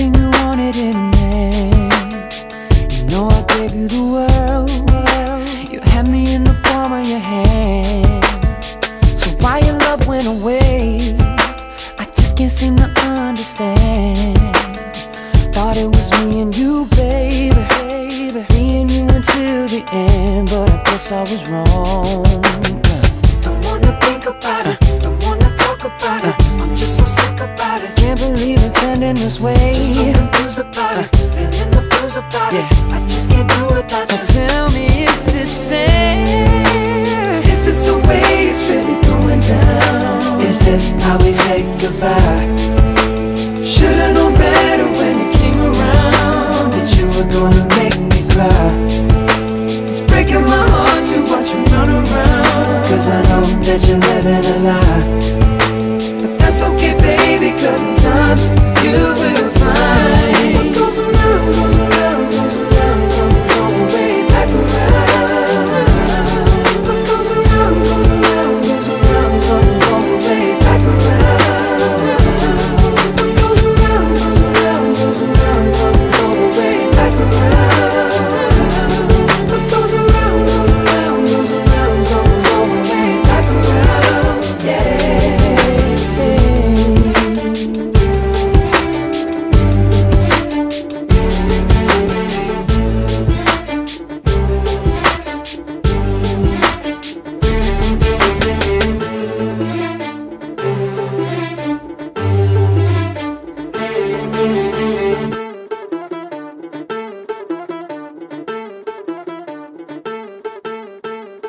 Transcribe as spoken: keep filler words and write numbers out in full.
everything you wanted in a man. You know I gave you the world. You had me in the palm of your hand. So why your love went away, I just can't seem to understand. Thought it was me and you, baby, me and you until the end, but I guess I was wrong. Don't wanna think about it, don't wanna talk about it. I'm just so sick about it. Can't believe it's ending this way. Just so confused about it, feeling the blues about it. I just can't do it without you. Tell me, is this fair? Is this the way it's really going down? Is this how we say goodbye? Should've known better when you came around, that you were gonna make me cry. It's breaking my heart to watch you run around, cause I know that you're living a lie. But that's okay, baby, cause in time you will